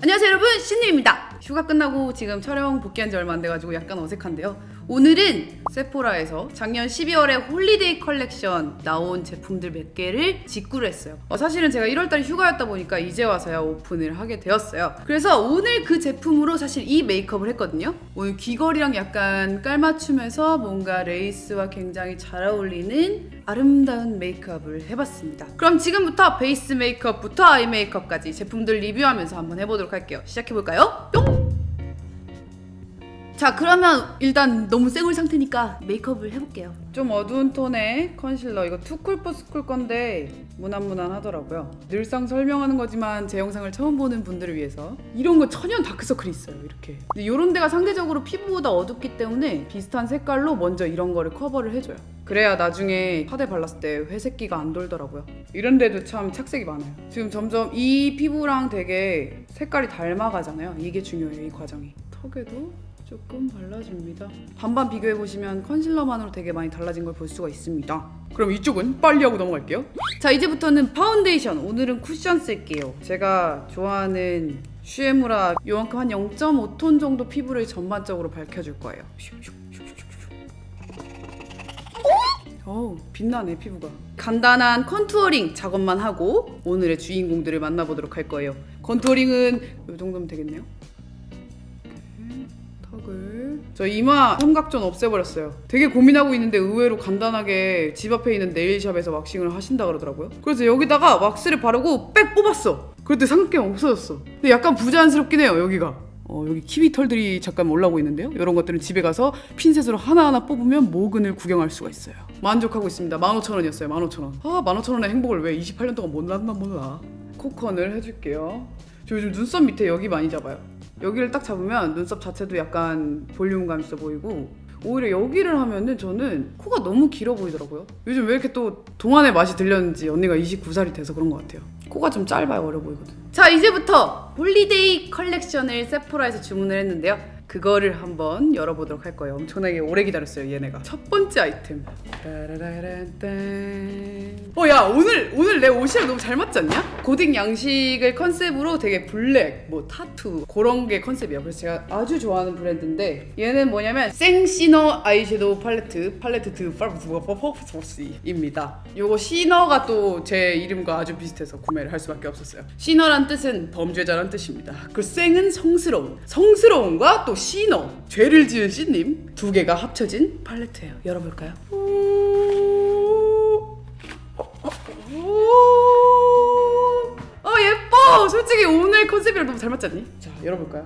안녕하세요 여러분, 신님입니다. 휴가 끝나고 지금 촬영 복귀한 지 얼마 안 돼가지고 약간 어색한데요. 오늘은 세포라에서 작년 12월에 홀리데이 컬렉션 나온 제품들 몇 개를 직구를 했어요. 사실은 제가 1월달에 휴가였다 보니까 이제 와서야 오픈을 하게 되었어요. 그래서 오늘 그 제품으로 사실 이 메이크업을 했거든요. 오늘 귀걸이랑 약간 깔맞춤해서 뭔가 레이스와 굉장히 잘 어울리는 아름다운 메이크업을 해봤습니다. 그럼 지금부터 베이스 메이크업부터 아이 메이크업까지 제품들 리뷰하면서 한번 해보도록 할게요. 시작해볼까요? 뿅! 자, 그러면 일단 너무 쌩얼 상태니까 메이크업을 해볼게요. 좀 어두운 톤의 컨실러, 이거 투쿨포스쿨 건데 무난무난하더라고요. 늘상 설명하는 거지만 제 영상을 처음 보는 분들을 위해서 이런 거 천연 다크서클이 있어요, 이렇게. 근데 이런 데가 상대적으로 피부보다 어둡기 때문에 비슷한 색깔로 먼저 이런 거를 커버를 해줘요. 그래야 나중에 파데 발랐을 때 회색기가 안 돌더라고요. 이런 데도 참 착색이 많아요. 지금 점점 이 피부랑 되게 색깔이 닮아가잖아요. 이게 중요해요, 이 과정이. 턱에도 조금 발라줍니다. 반반 비교해보시면 컨실러만으로 되게 많이 달라진 걸 볼 수가 있습니다. 그럼 이쪽은 빨리 하고 넘어갈게요. 자, 이제부터는 파운데이션. 오늘은 쿠션 쓸게요. 제가 좋아하는 슈에무라 요만큼 한 0.5톤 정도 피부를 전반적으로 밝혀줄 거예요. 어우, 빛나네 피부가. 간단한 컨투어링 작업만 하고 오늘의 주인공들을 만나보도록 할 거예요. 컨투어링은 이 정도면 되겠네요. 턱을. 저 이마 삼각존 없애버렸어요. 되게 고민하고 있는데 의외로 간단하게 집 앞에 있는 네일샵에서 왁싱을 하신다 그러더라고요. 그래서 여기다가 왁스를 바르고 빽 뽑았어. 그랬더니 삼각존 없어졌어. 근데 약간 부자연스럽긴 해요, 여기가. 여기 키위 털들이 잠깐 올라오고 있는데요. 이런 것들은 집에 가서 핀셋으로 하나하나 뽑으면 모근을 구경할 수가 있어요. 만족하고 있습니다. 15,000원이었어요. 15,000원. 15,000원의 행복을 왜 28년 동안 못 났나 몰라. 코컨을 해줄게요. 저 요즘 눈썹 밑에 여기 많이 잡아요. 여기를 딱 잡으면 눈썹 자체도 약간 볼륨감 있어 보이고, 오히려 여기를 하면은 저는 코가 너무 길어 보이더라고요. 요즘 왜 이렇게 또 동안의 맛이 들렸는지 언니가 29살이 돼서 그런 것 같아요. 코가 좀 짧아요. 어려 보이거든. 자, 이제부터 홀리데이 컬렉션을 세포라에서 주문을 했는데요. 그거를 한번 열어보도록 할 거예요. 엄청나게 오래 기다렸어요, 얘네가. 첫 번째 아이템. 야, 오늘 내 옷이랑 너무 잘 맞지 않냐? 고딕 양식을 컨셉으로 되게 블랙, 뭐 타투 그런 게 컨셉이에요. 그래서 제가 아주 좋아하는 브랜드인데, 얘는 뭐냐면 생시너 아이섀도우 팔레트 드 퍼포스입니다. 요거 시너가 또 제 이름과 아주 비슷해서 구매를 할 수밖에 없었어요. 시너란 뜻은 범죄자란 뜻입니다. 그 생은 성스러움과 또 시너, 죄를 지은 씨님 두 개가 합쳐진 팔레트예요. 열어볼까요? 예뻐! 솔직히 오늘 컨셉이랑 너무 잘 맞지 않니? 자, 열어볼까요?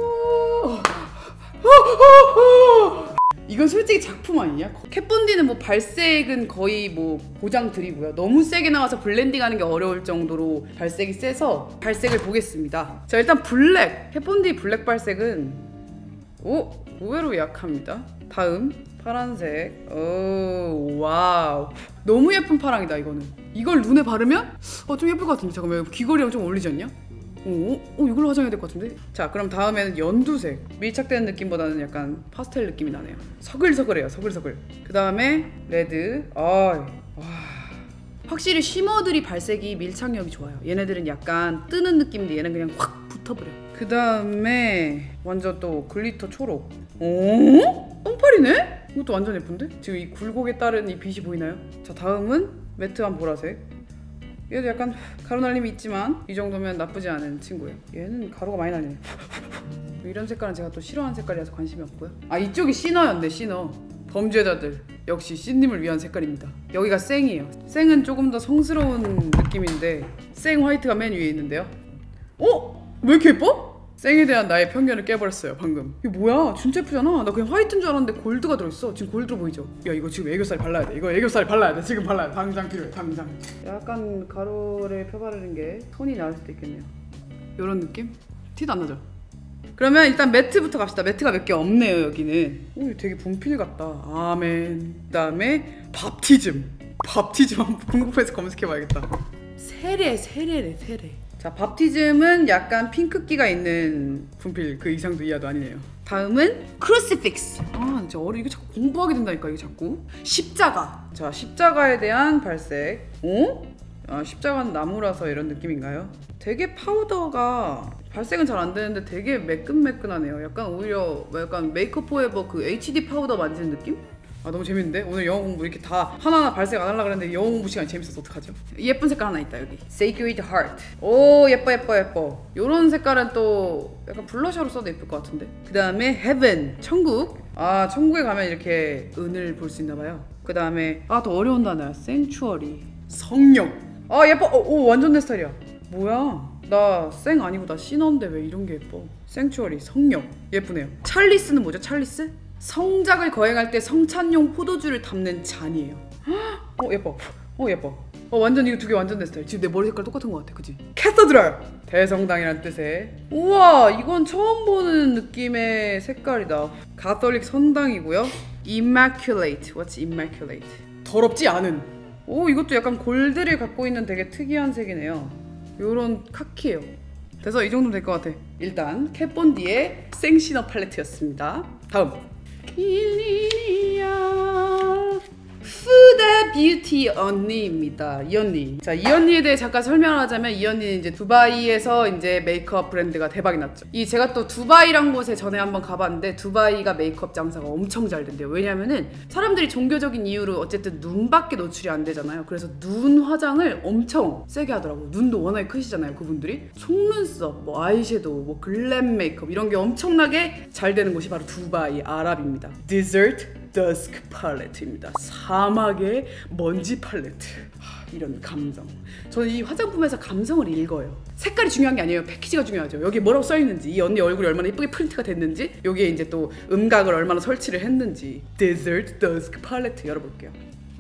이건 솔직히 작품 아니냐? 캣본디는 뭐 발색은 거의 뭐 보장 드리고요. 너무 세게 나와서 블렌딩하는 게 어려울 정도로 발색이 세서 발색을 보겠습니다. 자, 일단 블랙! 캣본디 블랙 발색은 의외로 약합니다. 다음 파란색. 와우, 너무 예쁜 파랑이다. 이거는 이걸 눈에 바르면 좀 예쁠 것 같은데. 잠깐만, 귀걸이랑 좀 어울리지 않냐? 이걸로 화장해야 될 것 같은데? 자, 그럼 다음에는 연두색. 밀착되는 느낌보다는 약간 파스텔 느낌이 나네요. 서글서글해요. 서글서글. 그 다음에 레드. 와, 확실히 쉬머들이 발색이 밀착력이 좋아요. 얘네들은 약간 뜨는 느낌인데 얘는 그냥 확 붙어버려. 그 다음에 완전 또 글리터 초록. 똥파리네? 이것도 완전 예쁜데? 지금 이 굴곡에 따른 이 빛이 보이나요? 자, 다음은 매트한 보라색. 얘도 약간 가루 날림이 있지만 이 정도면 나쁘지 않은 친구예요. 얘는 가루가 많이 날리네. 이런 색깔은 제가 또 싫어하는 색깔이라서 관심이 없고요. 이쪽이 시너였네. 시너. 범죄자들. 역시 씨님을 위한 색깔입니다. 여기가 생이에요. 생은 조금 더 성스러운 느낌인데 생 화이트가 맨 위에 있는데요. 왜 이렇게 예뻐? 생에 대한 나의 편견을 깨버렸어요, 방금. 이거 뭐야? 진짜 예쁘잖아. 나 그냥 화이트인 줄 알았는데 골드가 들어있어. 지금 골드로 보이죠? 야, 이거 지금 애교살 발라야 돼. 이거 애교살 발라야 돼. 지금 발라야 돼. 당장 필요해. 당장. 약간 가루를 펴바르는 게 톤이 나을 수도 있겠네요. 요런 느낌? 티도 안 나죠? 그러면 일단 매트부터 갑시다. 매트가 몇 개 없네요, 여기는. 되게 분필 같다. 아멘. 그 다음에 밥티즘 한번 궁금해서 검색해봐야겠다. 세례네. 자, 밥티즘은 약간 핑크기가 있는 분필 그 이상도 이하도 아니네요. 다음은 크루시픽스. 진짜 이거 자꾸 공부하게 된다니까, 이게 자꾸. 십자가. 자, 십자가에 대한 발색. 십자가는 나무라서 이런 느낌인가요? 되게 파우더가 발색은 잘 안 되는데 되게 매끈매끈하네요. 약간 오히려 약간 메이크업 포에버 그 HD 파우더 만지는 느낌? 아 너무 재밌는데? 오늘 영어 공부 이렇게 다 하나하나 발색 안 하려고 그랬는데 영어 공부 시간이 재밌어서 어떡하죠? 예쁜 색깔 하나 있다 여기 Sacred Heart. 오 예뻐 예뻐 예뻐. 요런 색깔은 또 약간 블러셔로 써도 예쁠 것 같은데. 그 다음에 Heaven 천국. 아 천국에 가면 이렇게 은을 볼 수 있나봐요. 그 다음에 아 더 어려운 단어야 Sanctuary 성령. 아 예뻐. 오 완전 내 스타일이야. 뭐야 나 생 아니고 나 신어인데 왜 이런 게 예뻐. Sanctuary 성령 예쁘네요. 찰리스는 뭐죠? 찰리스? 성작을 거행할 때 성찬용 포도주를 담는 잔이에요. 예뻐. 예뻐. 완전 이거 두 개 완전 내 스타일. 지금 내 머리 색깔 똑같은 것 같아, 그치? 캐서드럴! 대성당이란 뜻의. 우와, 이건 처음 보는 느낌의 색깔이다. 가톨릭 성당이고요. Immaculate. What's immaculate? 더럽지 않은. 오, 이것도 약간 골드를 갖고 있는 되게 특이한 색이네요. 요런 카키예요. 그래서 이 정도면 될 것 같아. 일단 캣본디의 생시너 팔레트였습니다. 다음. 후다 뷰티 언니입니다. 이 언니. 자, 이 언니에 대해 잠깐 설명하자면 이 언니는 이제 두바이에서 이제 메이크업 브랜드가 대박이 났죠. 제가 또 두바이란 곳에 전에 한번 가봤는데 두바이가 메이크업 장사가 엄청 잘 된대요. 왜냐면은 사람들이 종교적인 이유로 어쨌든 눈밖에 노출이 안 되잖아요. 그래서 눈 화장을 엄청 세게 하더라고요. 눈도 워낙에 크시잖아요, 그분들이. 속눈썹, 뭐 아이섀도우, 뭐 글램 메이크업 이런 게 엄청나게 잘 되는 곳이 바로 두바이 아랍입니다. Desert Dusk 팔레트입니다. 사막의 먼지 팔레트. 이런 감성. 저는 이 화장품에서 감성을 읽어요. 색깔이 중요한 게 아니에요. 패키지가 중요하죠. 여기 뭐라고 써있는지, 이 언니 얼굴이 얼마나 예쁘게 프린트가 됐는지, 여기에 이제 또 음각을 얼마나 설치를 했는지. Desert Dusk 팔레트 열어볼게요.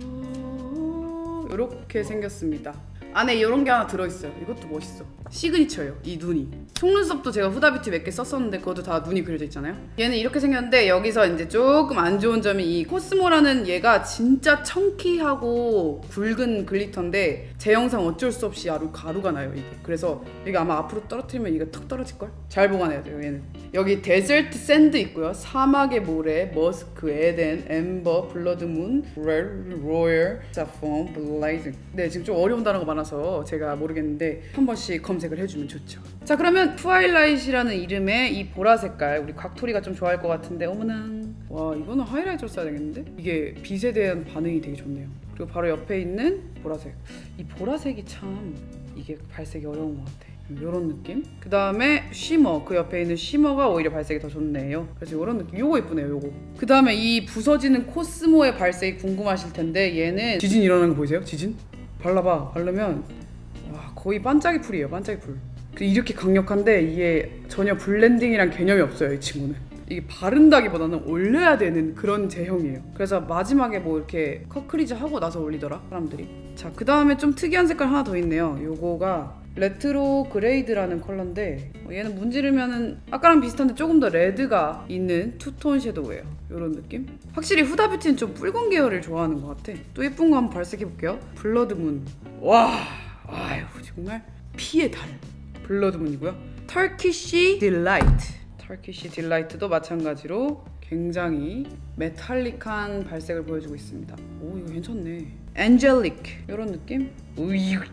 이렇게 생겼습니다. 안에 이런 게 하나 들어있어요. 이것도 멋있어. 시그니처예요, 이 눈이. 속눈썹도 제가 후다뷰티 몇 개 썼었는데 그것도 다 눈이 그려져 있잖아요. 얘는 이렇게 생겼는데 여기서 이제 조금 안 좋은 점이 이 코스모라는 얘가 진짜 청키하고 굵은 글리터인데 제 영상 어쩔 수 없이 가루가 나요, 이게. 그래서 이게 아마 앞으로 떨어뜨리면 이게 턱 떨어질걸? 잘 보관해야 돼요, 얘는. 여기 데저트 샌드 있고요. 사막의 모래, 머스크, 에덴, 엠버, 블러드문, 로열, 사폰, 블레이징. 네, 지금 좀 어려운 단어가 많아서 제가 모르겠는데 한 번씩 검색을 해주면 좋죠. 자, 그러면 트와일라이트라는 이름의 이 보라 색깔, 우리 곽토리가 좀 좋아할 것 같은데 어머나. 와, 이거는 하이라이터로 써야 되겠는데? 이게 빛에 대한 반응이 되게 좋네요. 그리고 바로 옆에 있는 보라색. 이 보라색이 참 이게 발색이 어려운 것 같아. 요런 느낌. 그 다음에 쉬머, 그 옆에 있는 쉬머가 오히려 발색이 더 좋네요. 그래서 요런 느낌. 요거 예쁘네요, 요거. 그 다음에 이 부서지는 코스모의 발색이 궁금하실 텐데 얘는 지진 일어나는 거 보이세요? 지진? 발라봐. 바르면 와, 거의 반짝이 풀이에요, 반짝이 풀. 이렇게 강력한데 이게 전혀 블렌딩이란 개념이 없어요, 이 친구는. 이게 바른다기보다는 올려야 되는 그런 제형이에요. 그래서 마지막에 뭐 이렇게 컷크리즈 하고 나서 올리더라, 사람들이. 자, 그 다음에 좀 특이한 색깔 하나 더 있네요. 요거가 레트로 그레이드라는 컬러인데 얘는 문지르면은 아까랑 비슷한데 조금 더 레드가 있는 투톤 섀도우예요. 요런 느낌? 확실히 후다뷰티는 좀 붉은 계열을 좋아하는 것 같아. 또 예쁜 거 한번 발색해볼게요. 블러드문. 와, 아유 정말 피의 달. 블러드문이고요. 터키쉬 딜라이트. 터키쉬 딜라이트도 마찬가지로 굉장히 메탈릭한 발색을 보여주고 있습니다. 오, 이거 괜찮네. 엔젤릭 요런 느낌? 우유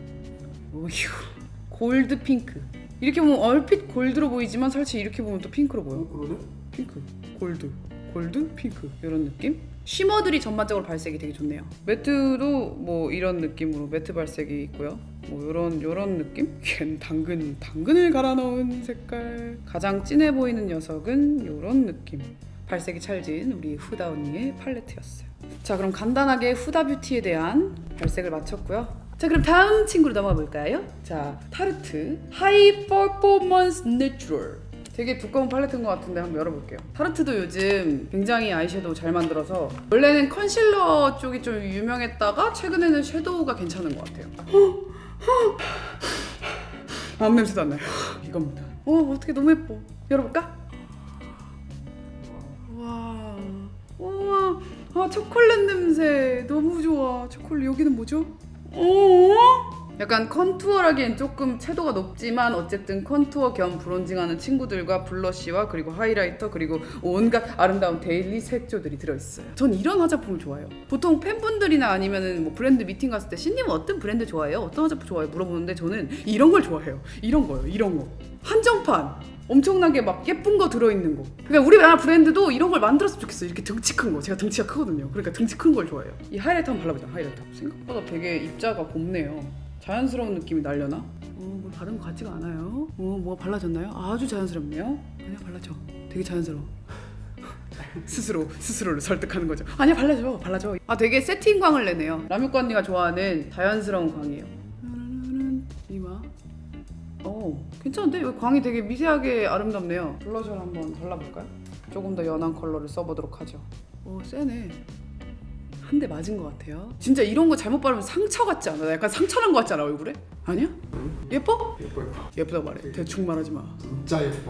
골드 핑크. 이렇게 보면 얼핏 골드로 보이지만 사실 이렇게 보면 또 핑크로 보여. 그러네? 핑크, 골드, 핑크 이런 느낌? 쉬머들이 전반적으로 발색이 되게 좋네요. 매트도 뭐 이런 느낌으로 매트 발색이 있고요. 뭐 요런 느낌? 걘 당근을 갈아 넣은 색깔. 가장 진해 보이는 녀석은 요런 느낌. 발색이 찰진 우리 후다 언니의 팔레트였어요. 자, 그럼 간단하게 후다 뷰티에 대한 발색을 마쳤고요. 자, 그럼 다음 친구로 넘어가 볼까요? 자, 타르트 하이 퍼포먼스 내추럴. 되게 두꺼운 팔레트인 것 같은데 한번 열어볼게요. 타르트도 요즘 굉장히 아이섀도우 잘 만들어서 원래는 컨실러 쪽이 좀 유명했다가 최근에는 섀도우가 괜찮은 것 같아요. 아무 냄새도 안 나요. 이겁니다. 어떻게 너무 예뻐. 열어볼까? 와, 초콜릿 냄새 너무 좋아. 초콜릿. 여기는 뭐죠? 약간 컨투어라기엔 조금 채도가 높지만 어쨌든 컨투어 겸 브론징하는 친구들과 블러쉬와 그리고 하이라이터 그리고 온갖 아름다운 데일리 색조들이 들어있어요. 전 이런 화장품을 좋아해요. 보통 팬분들이나 아니면은 뭐 브랜드 미팅 갔을 때 신님은 어떤 브랜드 좋아해요? 어떤 화장품 좋아해요? 물어보는데 저는 이런 걸 좋아해요. 이런 거요. 이런 거. 한정판. 엄청나게 막 예쁜 거 들어있는 거. 그러니까 우리나라 브랜드도 이런 걸 만들었으면 좋겠어요. 이렇게 등치 큰 거. 제가 등치가 크거든요. 그러니까 등치 큰 걸 좋아해요. 이 하이라이터 한번 발라보자. 하이라이터. 생각보다 되게 입자가 곱네요. 자연스러운 느낌이 날려나? 뭐 바른 것 같지가 않아요. 뭐 발라졌나요? 아주 자연스럽네요. 아니야 발라줘. 되게 자연스러워. 스스로를 설득하는 거죠. 아니야 발라줘. 아 되게 세팅광을 내네요. 라뮤코 언니가 좋아하는 자연스러운 광이에요. 이마. 괜찮은데? 여기 광이 되게 미세하게 아름답네요. 블러셔를 한번 발라볼까요? 조금 더 연한 컬러를 써보도록 하죠. 세네. 한 대 맞은 것 같아요. 진짜 이런 거 잘못 바르면 상처 같지 않아? 약간 상처 난 것 같지 않아 얼굴에? 아니야? 예뻐? 예쁘다 말해. 대충 말하지 마. 진짜 예뻐.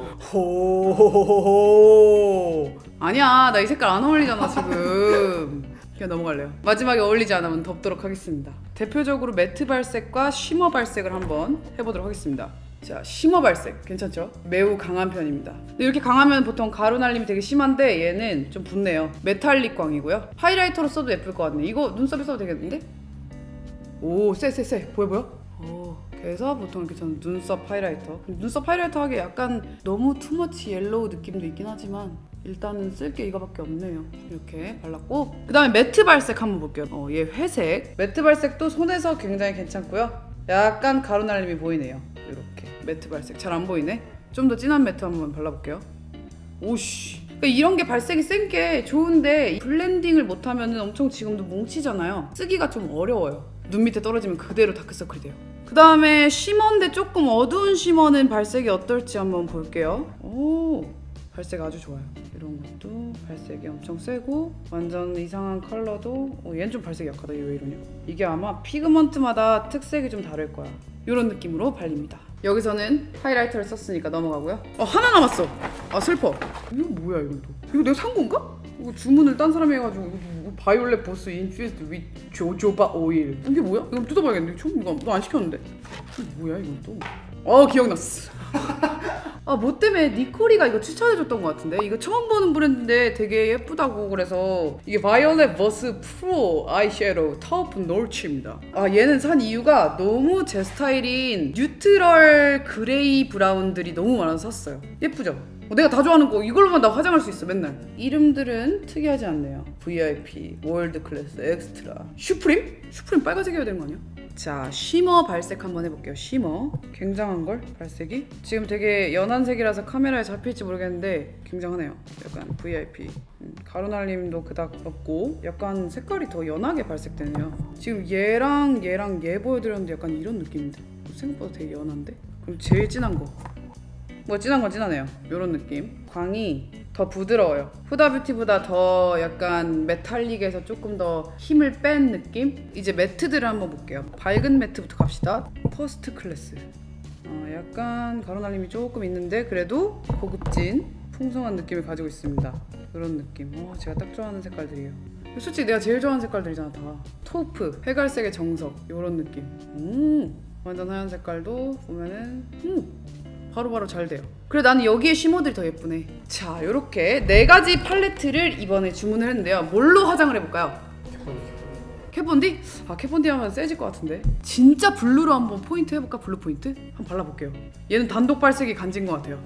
호호호호호. 아니야 나 이 색깔 안 어울리잖아 지금. 그냥 넘어갈래요. 마지막에 어울리지 않으면 덮도록 하겠습니다. 대표적으로 매트 발색과 쉬머 발색을 한번 해보도록 하겠습니다. 자, 쉬머 발색 괜찮죠? 매우 강한 편입니다. 근데 이렇게 강하면 보통 가루 날림이 되게 심한데 얘는 좀 붓네요. 메탈릭 광이고요. 하이라이터로 써도 예쁠 것 같네. 이거 눈썹에 써도 되겠는데? 오, 쎄. 보여? 그래서 보통 이렇게 저는 눈썹 하이라이터. 눈썹 하이라이터 하기에 약간 너무 투머치 옐로우 느낌도 있긴 하지만 일단은 쓸 게 이거밖에 없네요. 이렇게 발랐고 그 다음에 매트 발색 한번 볼게요. 얘 회색. 매트 발색도 손에서 굉장히 괜찮고요. 약간 가루 날림이 보이네요. 이렇게 매트 발색 잘 안 보이네. 좀 더 진한 매트 한번 발라볼게요. 오씨. 그러니까 이런 게 발색이 센 게 좋은데 블렌딩을 못하면 엄청 지금도 뭉치잖아요. 쓰기가 좀 어려워요. 눈 밑에 떨어지면 그대로 다크서클이 돼요. 그 다음에 쉬머인데 조금 어두운 쉬머는 발색이 어떨지 한번 볼게요. 오, 발색 아주 좋아요. 이런 것도 발색이 엄청 세고 완전 이상한 컬러도 얘는 좀 발색이 약하다. 이게 왜 이러냐? 이게 아마 피그먼트마다 특색이 좀 다를 거야. 이런 느낌으로 발립니다. 여기서는 하이라이터를 썼으니까 넘어가고요. 하나 남았어. 아 슬퍼. 이거 뭐야 이건 또. 이거 내가 산 건가? 이거 주문을 딴 사람이 해가지고 이거 바이올렛 보스 인퓨즈드 위 조조바 오일. 이게 뭐야? 이거 뜯어봐야겠네. 이거 너 안 시켰는데. 이거 뭐야 이건 또. 기억났어. 뭐 때문에 니코리가 이거 추천해줬던 것 같은데. 이거 처음 보는 브랜드인데 되게 예쁘다고 그래서 이게 바이올렛 버스 프로 아이섀도우 타우프 놀치입니다. 얘는 산 이유가 너무 제 스타일인 뉴트럴 그레이 브라운들이 너무 많아서 샀어요. 예쁘죠? 내가 다 좋아하는 거 이걸로만 나 화장할 수 있어 맨날. 이름들은 특이하지 않네요. VIP, 월드 클래스, 엑스트라, 슈프림? 슈프림 빨간색이어야 되는 거 아니야? 자, 쉬머 발색 한번 해볼게요. 쉬머 굉장한걸? 발색이? 지금 되게 연한 색이라서 카메라에 잡힐지 모르겠는데 굉장하네요. 약간 VIP. 가루 날림도 그닥 없고 약간 색깔이 더 연하게 발색되네요. 지금 얘랑 얘 보여드렸는데 약간 이런 느낌인데 생각보다 되게 연한데? 그럼 제일 진한 거. 진한 건 진하네요. 이런 느낌. 광이 더 부드러워요. 후다뷰티보다 더 약간 메탈릭에서 조금 더 힘을 뺀 느낌? 이제 매트들을 한번 볼게요. 밝은 매트부터 갑시다. 퍼스트 클래스. 약간 가루 날림이 조금 있는데 그래도 고급진 풍성한 느낌을 가지고 있습니다. 이런 느낌. 제가 딱 좋아하는 색깔들이에요. 솔직히 내가 제일 좋아하는 색깔들이잖아 다. 토프, 회갈색의 정석 이런 느낌. 완전 하얀 색깔도 보면은 바로바로 잘 돼요. 그래 나는 여기에 쉬머들이 더 예쁘네. 자, 이렇게 4가지 팔레트를 이번에 주문을 했는데요. 뭘로 화장을 해볼까요? 캣본디? 캣본디 하면 세질 것 같은데. 진짜 블루로 한번 포인트 해볼까? 블루 포인트? 한번 발라볼게요. 얘는 단독 발색이 간지인 것 같아요.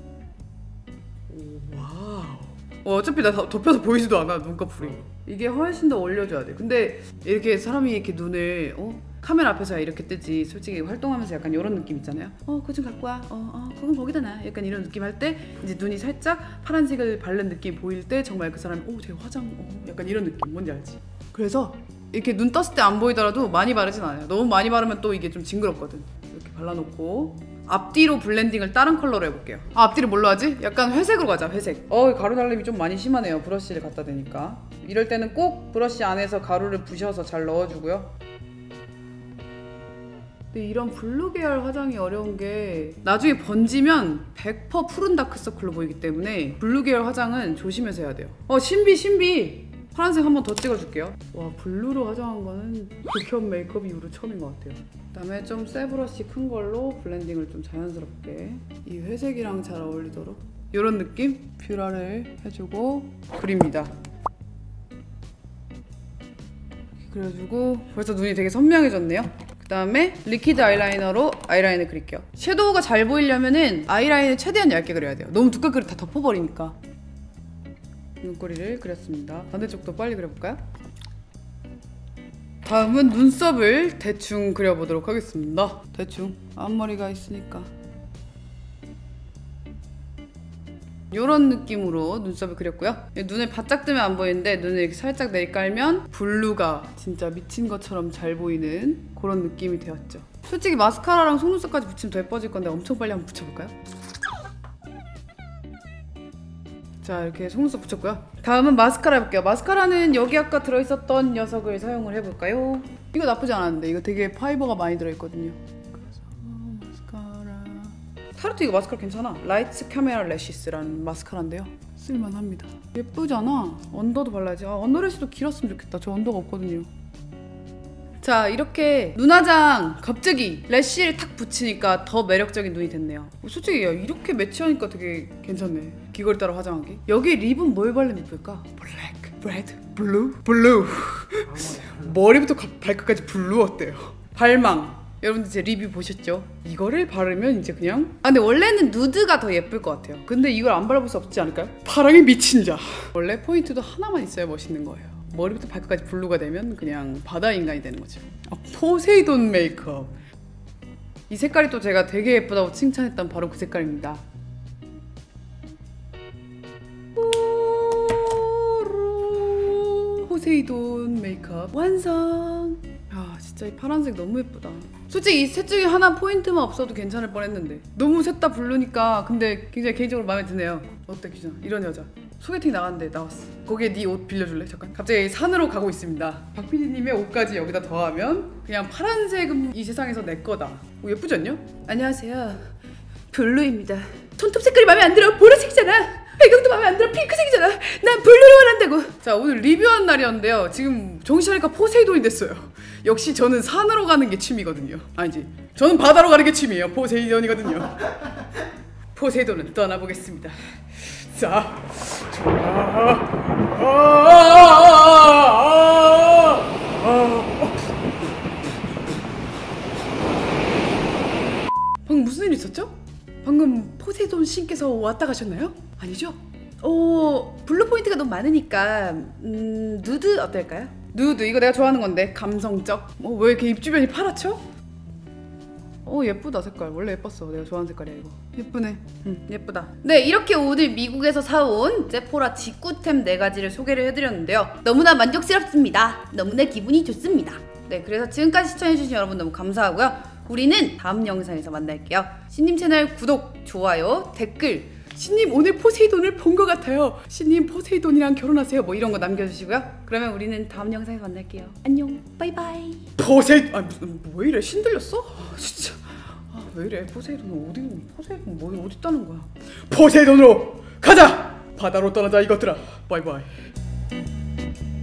와우. 어차피 나 덮여서 보이지도 않아 눈꺼풀이. 이게 훨씬 더 올려줘야 돼. 근데 이렇게 사람이 이렇게 눈을 카메라 앞에서 이렇게 뜨지 솔직히 활동하면서 약간 이런 느낌 있잖아요. 그거 좀 갖고 와. 그건 거기다 놔. 약간 이런 느낌 할 때 이제 눈이 살짝 파란색을 바른 느낌 보일 때 정말 그 사람이 되게 화장 약간 이런 느낌 뭔지 알지? 그래서 이렇게 눈 떴을 때 안 보이더라도 많이 바르진 않아요. 너무 많이 바르면 또 이게 좀 징그럽거든. 이렇게 발라놓고 앞뒤로 블렌딩을 다른 컬러로 해볼게요. 앞뒤를 뭘로 하지? 약간 회색으로 가자. 회색. 가루 날림이 좀 많이 심하네요. 브러쉬를 갖다 대니까. 이럴 때는 꼭 브러쉬 안에서 가루를 부셔서 잘 넣어주고요. 근데 이런 블루 계열 화장이 어려운 게 나중에 번지면 100% 푸른 다크서클로 보이기 때문에 블루 계열 화장은 조심해서 해야 돼요. 신비! 파란색 한 번 더 찍어줄게요. 와, 블루로 화장한 거는 극혐 메이크업 이후로 처음인 것 같아요. 그다음에 좀 새 브러쉬 큰 걸로 블렌딩을 좀 자연스럽게 이 회색이랑 잘 어울리도록 이런 느낌? 뷰러를 해주고 그립니다. 그래가지고 벌써 눈이 되게 선명해졌네요. 그 다음에 리퀴드 아이라이너로 아이라인을 그릴게요. 섀도우가 잘 보이려면은 아이라인을 최대한 얇게 그려야 돼요. 너무 두껍게 그리면 다 덮어버리니까. 눈꼬리를 그렸습니다. 반대쪽도 빨리 그려볼까요? 다음은 눈썹을 대충 그려보도록 하겠습니다. 대충 앞머리가 있으니까 이런 느낌으로 눈썹을 그렸고요. 눈을 바짝 뜨면 안 보이는데 눈을 이렇게 살짝 내리깔면 블루가 진짜 미친 것처럼 잘 보이는 그런 느낌이 되었죠. 솔직히 마스카라랑 속눈썹까지 붙이면 더 예뻐질 건데 엄청 빨리 한번 붙여볼까요? 자, 이렇게 속눈썹 붙였고요. 다음은 마스카라 해볼게요. 마스카라는 여기 아까 들어있었던 녀석을 사용을 해볼까요? 이거 나쁘지 않았는데 이거 되게 파이버가 많이 들어있거든요. 그래서 마스카라 타르트 이거 마스카라 괜찮아. 라이트 카메라 래시스라는 마스카라인데요. 쓸만합니다. 예쁘잖아. 언더도 발라야지. 아, 언더 래시도 길었으면 좋겠다. 저 언더가 없거든요. 자, 이렇게 눈화장 갑자기 래쉬를 탁 붙이니까 더 매력적인 눈이 됐네요. 솔직히 야, 이렇게 매치하니까 되게 괜찮네. 귀걸이 따라 화장하기. 여기 립은 뭘 바르면 예쁠까? 블랙, 레드, 블루. 머리부터 발끝까지 블루 어때요? 발망. 여러분들 제 리뷰 보셨죠? 이거를 바르면 이제 그냥 근데 원래는 누드가 더 예쁠 것 같아요. 근데 이걸 안 발라볼 수 없지 않을까요? 파랑에 미친 자. 원래 포인트도 하나만 있어야 멋있는 거예요. 머리부터 발끝까지 블루가 되면 그냥 바다 인간이 되는 거죠. 포세이돈 메이크업. 이 색깔이 또 제가 되게 예쁘다고 칭찬했던 바로 그 색깔입니다. 포세이돈 메이크업 완성! 아, 진짜 이 파란색 너무 예쁘다. 솔직히 이 셋 중에 하나 포인트만 없어도 괜찮을 뻔했는데 너무 셋 다 블루니까 근데 굉장히 개인적으로 마음에 드네요. 어때 규진아? 이런 여자. 소개팅 나갔는데 나왔어. 거기에 네 옷 빌려줄래? 잠깐. 갑자기 산으로 가고 있습니다. 박 PD님의 옷까지 여기다 더하면 그냥 파란색은 이 세상에서 내 거다. 오, 예쁘지 않냐? 안녕하세요. 블루입니다. 손톱 색깔이 마음에 안 들어. 보라색이잖아. 배경도 마음에 안 들어. 핑크색이잖아. 난 블루를 원한다고. 자, 오늘 리뷰한 날이었는데요. 지금 정신 차리니까 포세이돈이 됐어요. 역시 저는 산으로 가는 게 취미거든요. 아니지, 저는 바다로 가는 게 취미예요. 포세이돈이거든요. 포세이돈은 떠나보겠습니다. 자, 방금 무슨 일 있었죠? 방금 포세이돈 신께서 왔다 가셨나요? 아니죠? 블루 포인트가 너무 많으니까 누드 어떨까요? 누드 이거 내가 좋아하는 건데 감성적. 왜 이렇게 입 주변이 파랗죠? 예쁘다 색깔. 원래 예뻤어. 내가 좋아하는 색깔이야 이거. 예쁘네. 예쁘다. 네, 이렇게 오늘 미국에서 사온 세포라 직구템 4가지를 소개를 해드렸는데요. 너무나 만족스럽습니다. 너무나 기분이 좋습니다. 네, 그래서 지금까지 시청해주신 여러분 너무 감사하고요. 우리는 다음 영상에서 만날게요. 신님 채널 구독, 좋아요, 댓글. 신님 오늘 포세이돈을 본 것 같아요. 신님 포세이돈이랑 결혼하세요. 뭐 이런 거 남겨주시고요. 그러면 우리는 다음 영상에서 만날게요. 안녕, 바이바이. 왜 이래? 신들렸어? 진짜. 왜 이래? 포세이돈은 포세이돈 어디 있다는 거야? 포세이돈으로 가자. 바다로 떠나자 이것들아. 바이바이.